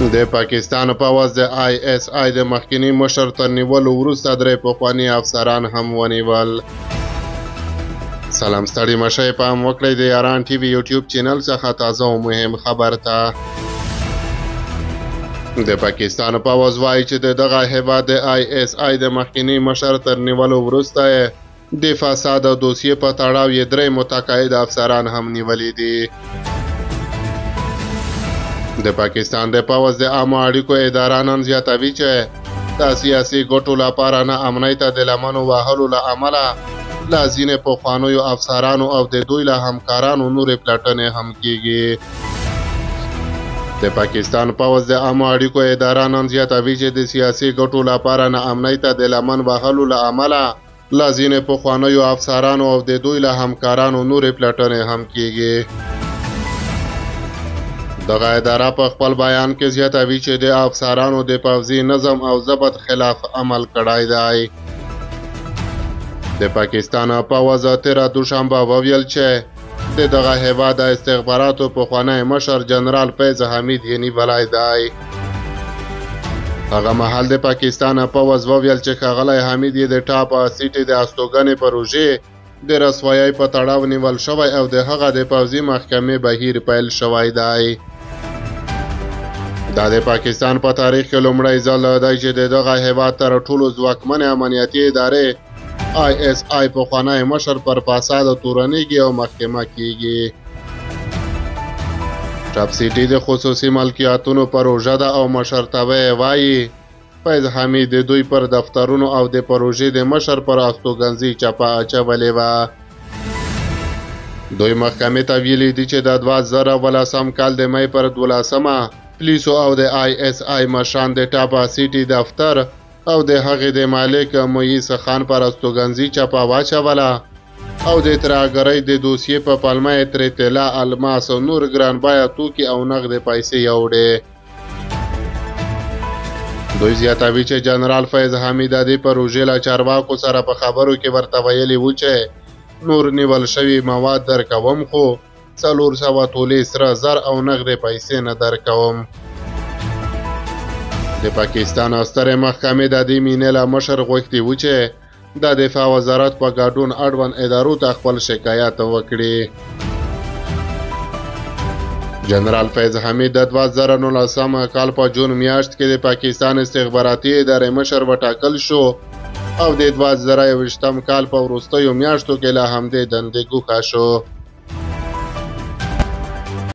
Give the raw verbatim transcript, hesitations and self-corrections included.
د پاکستان پوځ د آی اس آی د مخکنی مشر تر نیولو وروسته درې پخواني افسران هم ونیول. سلام ستړي مشئ، پام وکړئ د یاران ټي وي یوټیوب چینل څخه تازه او مهم خبر ته. د پاکستان پوځ وایي چې د دغه هیواد د آی اس آی د مخکنی مشر تر نیولو وروسته د فساد او دوسیې په تړاو یې درې متقاعد افسران هم نیولي دي. د پاکستان د پوځ د عامه اړیکو اداره نن زیاتوي چې د سیاسي ګټو لپاره نه امنیت ته د لمنو وهلو له امله له ځینې پخوانیو افسرانو او د دوی له همکارانو نورې پلټنې هم کیږي. د پاکستان پوځ د عامه اړیکو اداره نن زیاتوي چې د سیاسي ګټو لپاره نه امنیت ته د لمن وهلو له امله له ځینې پخوانیو افسرانو او د دوی له همکارانو نورې پلټنې هم کیږي. دغه اداره په خپل بیان کې زیاتوي چې د افسرانو د پوځي نظم او ضبط خلاف عمل کړی دی. د پاکستان پوځ تېره دوشنبه وویل چې د دغه هیواد د استخباراتو پخوانی مشر جنرال فیض حمید یې نیولی دی. هغه مهال د پاکستان پوځ وویل چې ښاغلی حمید یې د ټاپ سیټي د استوګنې پروژې د رسوایۍ په تړاو نیول شوی او د هغه د پوځي محکمې بهیر پیل شوی دی. دا د پاکستان په تاریخ کې لومړی ځل دی چې د دغه هیواد تر ټولو ځواکمنې امنیتي ادارې آی اس آی پخوانی مشر پر فساد تورنېږي او محکمه کیږي. ټاپ سیټي د خصوصي ملکیتونو پروژه ده او مشرتابه یې وایي فیض حمید د دوی پر دفترونو او د پروژې د مشر پر استوګنځي چپه اچولې وه. دوی محکمې ته ویلي دي چې د دوه زره اوولسم کال د مۍ پر دولسمه پولیسو او د آی اس آی مشران د ټاپ سیټي دفتر او د هغې د مالک مویس خان پر استوګنځي چپه واچوله او د ترهګرۍ د دوسیې په پلمه یې ترې طلا، الماس او نور ګران بیه توکي او نغدې پیسې یوړې. دوی زیاتوي چې جنرال فیض حمید د دې پروژې له چارواکو سره په خبرو کې ورته ویلي وو چې نور نیول شوي مواد درکوم خو څلور سوه تولې سره زر او نغدې پیسې نه درکوم. د پاکستان سترې محکمې د دې مینې له مشر غوښتي وو چې د دفاع وزارت په ګډون اړوند ادارو ته خپل شکایت وکړي. جنرال فیض حمید د دوه زره نولسم کال په جون میاشت کې د پاکستان استخباراتي ادارې مشر وټاکل شو او د دوه زره یوویشتم کال په وروستیو میاشتو کې له همدې دندې ګوښه شو.